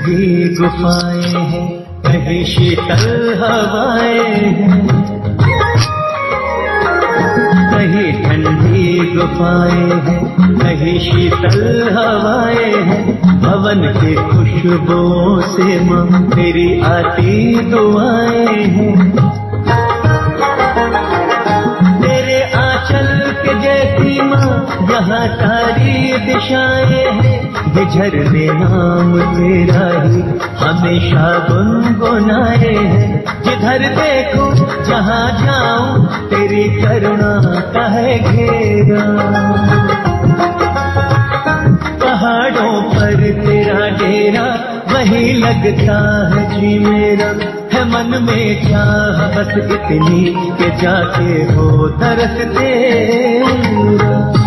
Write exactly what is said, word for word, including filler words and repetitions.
ठंडी गुफाएं हैं, कहीं शीतल हवाएं हैं, कहीं ठंडी गुफाएं हैं, कहीं शीतल हवाएं हैं। भवन की खुशबुओं से माँ तेरी आती दुआएं हैं। तेरे आंचल के जैसी माँ यहाँ सारी दिशाएं हैं। ये झरने नाम तेरा ही हमेशा गुनगुनाए हैं। जिधर देखो जहाँ जाऊं तेरी करुणा का है घेरा। पहाड़ों पर तेरा डेरा वही लगता है जी मेरा। है मन में चाह बस इतनी के जाके हो दरस तेरा।